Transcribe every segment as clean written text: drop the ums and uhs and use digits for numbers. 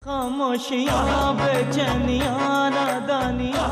खामोशियां बेचैनियां नादानियां।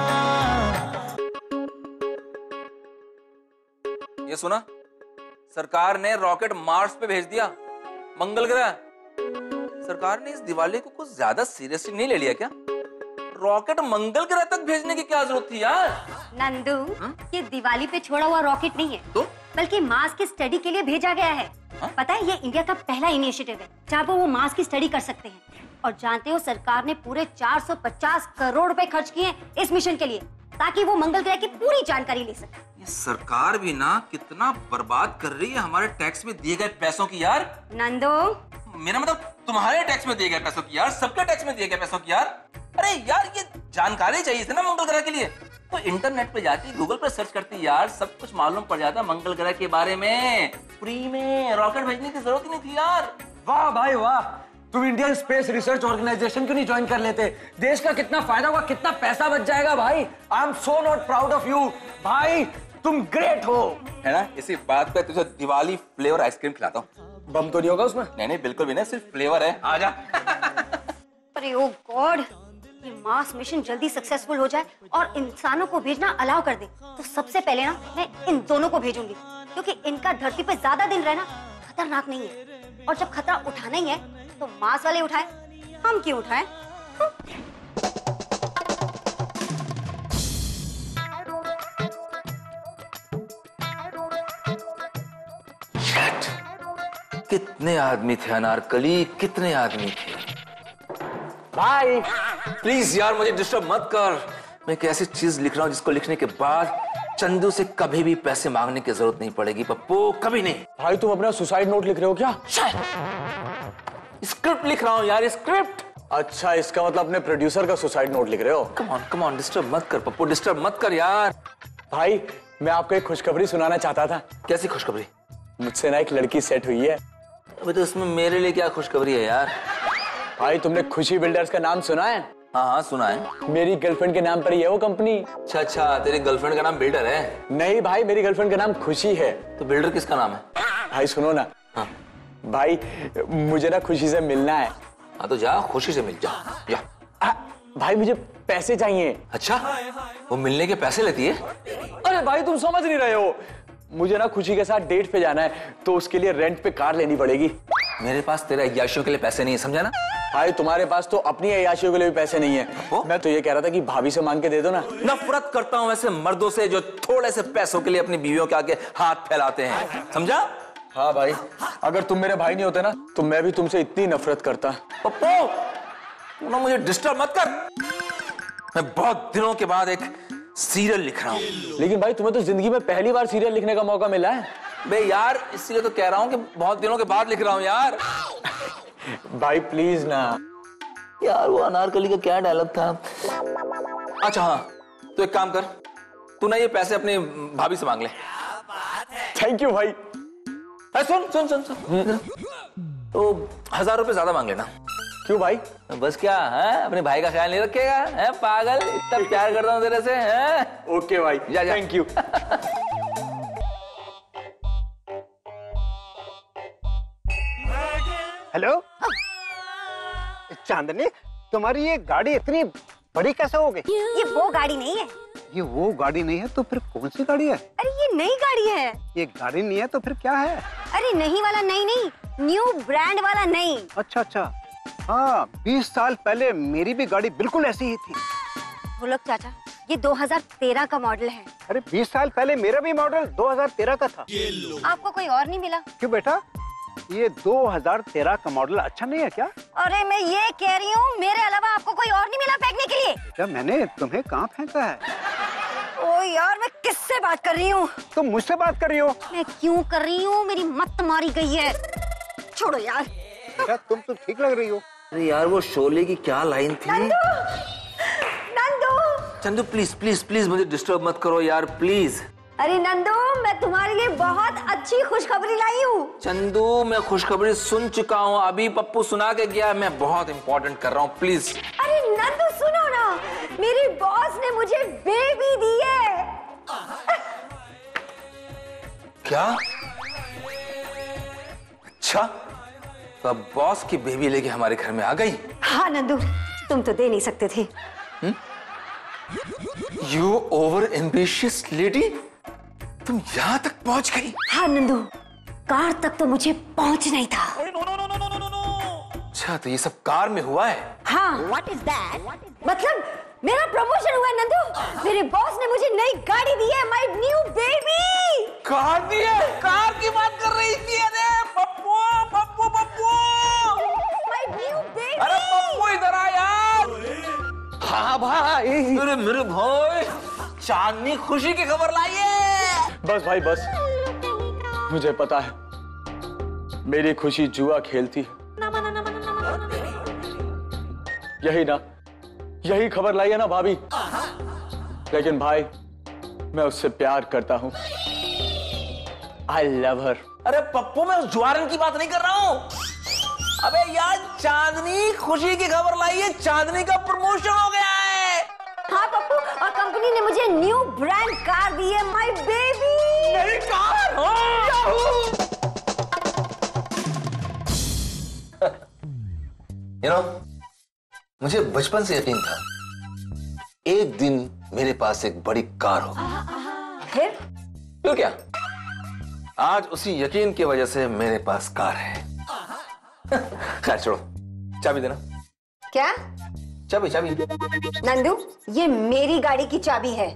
ये सुना, सरकार ने रॉकेट मार्स पे भेज दिया, मंगल ग्रह। सरकार ने इस दिवाली को कुछ ज्यादा सीरियसली नहीं ले लिया क्या? रॉकेट मंगल ग्रह तक भेजने की क्या जरूरत थी यार? नंदू, ये दिवाली पे छोड़ा हुआ रॉकेट नहीं है, तो बल्कि मार्स की स्टडी के लिए भेजा गया है। पता है, ये इंडिया का पहला इनिशिएटिव है जहाँ पर वो मार्स की स्टडी कर सकते हैं। और जानते हो, सरकार ने पूरे 450 करोड़ रुपए खर्च किए इस मिशन के लिए, ताकि वो मंगल ग्रह की पूरी जानकारी ले सके। ये सरकार भी ना कितना बर्बाद कर रही है हमारे टैक्स में दिए गए पैसों की यार। नंदू, मेरा मतलब तुम्हारे टैक्स में दिए गए पैसों की यार, सबके टैक्स में दिए गए पैसों की यार। अरे यार, ये जानकारी चाहिए थी ना मंगल ग्रह के लिए, तो इंटरनेट पे जाती, गूगल पे सर्च करती यार, सब कुछ मालूम पड़ जाता मंगल ग्रह के बारे में। फ्री में रॉकेट भेजने की जरूरत ही नहीं थी यार। वाह भाई वाह, तुम इंडियन स्पेस रिसर्च ऑर्गेनाइजेशन क्यों नहीं ज्वाइन कर लेते? देश का कितना फायदा होगा, कितना पैसा बच जाएगा भाई। I am so not proud of you भाई, तुम ग्रेट हो, है ना? इसी बात पे तुझे दिवाली फ्लेवर आइसक्रीम खिलाता हूँ। बम तो नहीं होगा उसमें? नहीं, बिल्कुल भी नहीं, सिर्फ फ्लेवर है। आजा। अरे ओ गॉड, ये मार्स मिशन जल्दी सक्सेसफुल हो जाए और इंसानों को भेजना अलाउ कर दे, तो सबसे पहले ना मैं इन दोनों को भेजूंगी, क्योंकि इनका धरती पे ज्यादा दिन रहना खतरनाक नहीं है। और जब खतरा उठाना ही है तो मार्स वाले उठाए, हम क्यों उठाएं? कितने आदमी थे अनारकली, कितने आदमी थे भाई। प्लीज यार, मुझे डिस्टर्ब मत कर। मैं एक ऐसी चीज लिख रहा हूँ जिसको लिखने के बाद चंदू से कभी भी पैसे मांगने की जरूरत नहीं पड़ेगी पप्पू, कभी नहीं। भाई तुम अपना सुसाइड नोट लिख रहे हो क्या? स्क्रिप्ट लिख रहा हूँ यार, स्क्रिप्ट। अच्छा, इसका मतलब अपने प्रोड्यूसर का सुसाइड नोट लिख रहे हो? कम ऑन, डिस्टर्ब मत कर पप्पू, डिस्टर्ब मत कर यार। भाई मैं आपको एक खुशखबरी सुनाना चाहता था। कैसी खुशखबरी? मुझसे ना एक लड़की सेट हुई है। अबे तो उसमें मेरे लिए क्या खुशखबरी है यार? भाई तुमने खुशी बिल्डर्स का नाम सुना है? हाँ सुना है। मेरी गर्लफ्रेंड के नाम पर ही है वो कंपनी। अच्छा, तेरी गर्लफ्रेंड का नाम बिल्डर है? नहीं भाई, मेरी गर्लफ्रेंड का नाम खुशी है। तो बिल्डर किसका नाम है? भाई सुनो ना। हाँ। भाई मुझे ना खुशी से मिलना है। हाँ तो जा, खुशी से मिल जा। भाई मुझे पैसे चाहिए। अच्छा, वो मिलने के पैसे लेती है? अरे भाई तुम समझ नहीं रहे हो, मुझे ना खुशी के साथ डेट पे जाना है, तो उसके लिए रेंट पे कार लेनी पड़ेगी। मेरे पास तेरे अय्याशियों के लिए पैसे नहीं है, समझा ना? भाई तुम्हारे पास तो अपनी अय्याशियों के लिए भी पैसे नहीं है। मैं तो ये कह रहा था कि भाभी से मांग के दे दो ना। नफरत करता हूँ ऐसे मर्दों से जो थोड़े से पैसों के लिए अपनी बीवियों के आगे हाथ फैलाते हैं, समझा? हाँ भाई, अगर तुम मेरे भाई नहीं होते ना तो मैं भी तुमसे इतनी नफरत करता। पप्पू, तू ना मुझे डिस्टर्ब मत कर। मैं बहुत दिनों के बाद एक सीरियल लिख रहा हूँ। लेकिन भाई तुम्हें तो जिंदगी में पहली बार सीरियल लिखने का मौका मिला है। बे यार, इसीलिए तो कह रहा हूँ कि बहुत दिनों के बाद लिख रहा हूँ यार। भाई प्लीज ना यार, वो अनारकली का क्या डायलॉग था? अच्छा हाँ, तो एक काम कर, तू ना ये पैसे अपनी भाभी से मांग ले। थैंक यू भाई। सुन सुन सुन सुन, तो 1000 रुपए ज्यादा मांग लेना। क्यों भाई? बस क्या है, अपने भाई का ख्याल नहीं रखेगा? है पागल, इतना प्यार करता हूँ तेरे से। है ओके भाई, जा जा। Thank you. हेलो चांदनी, तुम्हारी ये गाड़ी इतनी बड़ी कैसे हो गई? ये वो गाड़ी नहीं है। ये वो गाड़ी नहीं है तो फिर कौन सी गाड़ी है? अरे ये नई गाड़ी है। ये गाड़ी नहीं है तो फिर क्या है? अरे नहीं वाला नई नहीं, न्यू ब्रांड वाला नई। अच्छा अच्छा, हाँ 20 साल पहले मेरी भी गाड़ी बिल्कुल ऐसी ही थी। भुलक चाचा, ये 2013 का मॉडल है। अरे 20 साल पहले मेरा भी मॉडल 2013 का था। आपको कोई और नहीं मिला? क्यों बेटा, ये 2013 का मॉडल अच्छा नहीं है क्या? अरे मैं ये कह रही हूँ, मेरे अलावा आपको कोई और नहीं मिला फेंकने के लिए? क्या मैंने तुम्हें कहाँ फेंका है? ओ यार, मैं किससे बात कर रही हूँ? तुम मुझसे बात कर रही हो? मैं क्यों कर रही हूँ, मेरी मत मारी गई है। छोड़ो यार। क्या तुम तो ठीक लग रही हो। अरे यार, वो शोले की क्या लाइन थी? Nandu, Chandu please please please मुझे डिस्टर्ब मत करो यार, प्लीज। अरे नंदू, मैं तुम्हारे लिए बहुत अच्छी खुशखबरी लाई हूँ। चंदू, मैं खुशखबरी सुन चुका हूँ, अभी पप्पू सुना के गया, मैं बहुत इंपॉर्टेंट कर रहा हूँ, प्लीज। अरे नंदू सुनो ना, मेरी बॉस ने मुझे बेबी दी है। क्या? अच्छा, तो अब बॉस की बेबी लेके हमारे घर में आ गई। हाँ नंदू, तुम तो दे नहीं सकते थे। यू ओवर एम्बिशियस लेडी, तुम यहाँ तक पहुंच गई। हाँ नंदू, कार तक तो मुझे पहुंचना ही था। अच्छा, तो ये सब कार में हुआ है? हाँ। What is that? मतलब मेरा प्रमोशन हुआ है नंदू। मेरे बॉस ने मुझे नई गाड़ी दी है, माय न्यू बेबी। कार दी है? कार की बात कर रही थी? अरे Pappu Pappu Pappu, my new baby. अरे पप्पू इधर आ यार। हाँ भाई। अरे मेरे भाई, चांदनी खुशी की खबर लाई है। बस भाई बस, मुझे पता है मेरी खुशी जुआ खेलती है। यही ना, यही खबर लाई है ना भाभी। लेकिन भाई, मैं उससे प्यार करता हूं। I love her. अरे पप्पू, मैं उस ज्वारन की बात नहीं कर रहा हूँ। अबे यार, चांदनी खुशी की खबर लाई है, चांदनी का प्रमोशन हो गया है। हाँ पप्पू, और कंपनी ने मुझे न्यू ब्रांड कार दी है, माय बेबी। नई कार? मुझे बचपन से यकीन था एक दिन मेरे पास एक बड़ी कार होगी। फिर? क्यों क्या? आज उसी यकीन की वजह से मेरे पास कार है। खैर छोड़ो, चाबी देना। क्या? चाबी चाबी। नंदू, ये मेरी गाड़ी की चाबी है।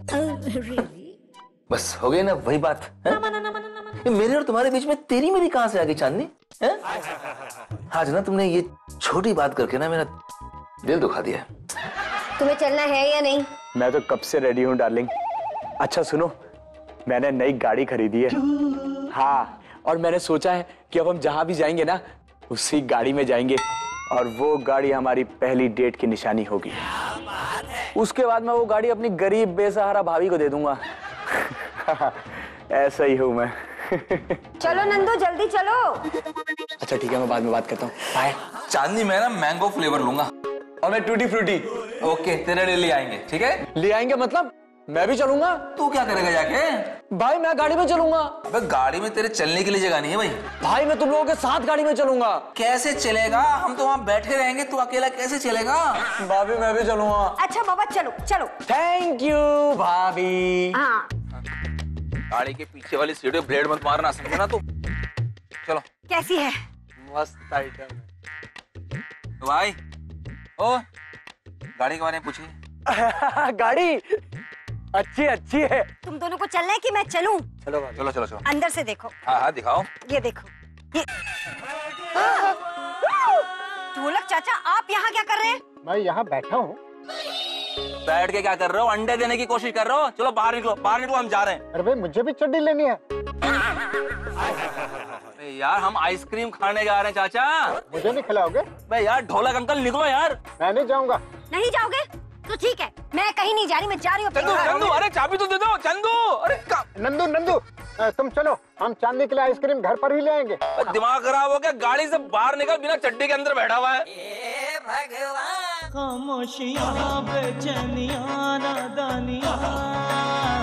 बस हो गई ना वही बात है? मेरे और तुम्हारे बीच में तेरी मेरी कहां से आ गई चांदनी? आज ना तुमने ये छोटी बात करके ना मेरा दिल दुखा दिया। तुम्हें चलना है या नहीं? मैं तो कब से रेडी हूँ डार्लिंग। अच्छा सुनो, मैंने नई गाड़ी खरीदी है। हाँ, और मैंने सोचा है कि अब हम जहां भी जाएंगे ना, उसी गाड़ी में जाएंगे, और वो गाड़ी हमारी पहली डेट की निशानी होगी। उसके बाद मैं वो गाड़ी अपनी गरीब बेसहारा भाभी को दे दूंगा। ऐसा ही हूं मैं। चलो नंदू, जल्दी चलो। अच्छा ठीक है, मैं बाद में बात करता हूँ। बाय। चांदनी, मैं ना मैंगो फ्लेवर लूंगा। और मैं टूटी फ्रूटी। ओके, तेरे लिए ले आएंगे, ठीक है? ले आएंगे मतलब? मैं भी चलूंगा। तू क्या करेगा जाके? भाई मैं गाड़ी में चलूंगा। अबे गाड़ी में तेरे चलने के लिए जगह नहीं है भाई। भाई मैं तुम लोगों के साथ गाड़ी में चलूंगा। कैसे चलेगा? हम तो वहाँ बैठे रहेंगे, तू अकेला कैसे चलेगा? भाभी मैं भी चलूंगा। अच्छा बाबा, चलो चलो। थैंक यू भाभी। हाँ। गाड़ी के पीछे वाली सीट पे ब्लेड मत मारना, समझे ना तू? चलो। कैसी है? मस्त आइटम है। तो भाई, ओ गाड़ी के बारे में पूछिए। गाड़ी अच्छी है। तुम दोनों को चलना है कि मैं चलूं? चलो भाभी। चलो चलो चलो। अंदर से देखो। हाँ हाँ दिखाओ। ये देखो, ये ढोलक चाचा, आप यहाँ क्या कर रहे हैं? मैं यहाँ बैठा हूँ। बैठ के क्या कर रहे हो? अंडे देने की कोशिश कर रहे हो? चलो बाहर निकलो, बाहर निकलो, हम जा रहे हैं। अरे भाई, मुझे भी चड्डी लेनी है। अरे यार, हम आइसक्रीम खाने जा रहे हैं चाचा। मुझे नहीं खिलाओगे? भाई यार, ढोलक अंकल निकलो यार। मैं नहीं जाऊंगा। नहीं जाओगे तो ठीक है, मैं कहीं नहीं जा रही, मैं जा रही हूँ अपने चंदू घर। चंदू, अरे चाबी तो दे दो चंदू। अरे नंदू नंदू, तुम चलो, हम चांदनी के लिए आइसक्रीम घर पर ही ले आएंगे। दिमाग खराब हो गया? गाड़ी से बाहर निकल, बिना चड्डी के अंदर बैठा हुआ है। खामोशियां बेचैनियां नादानियां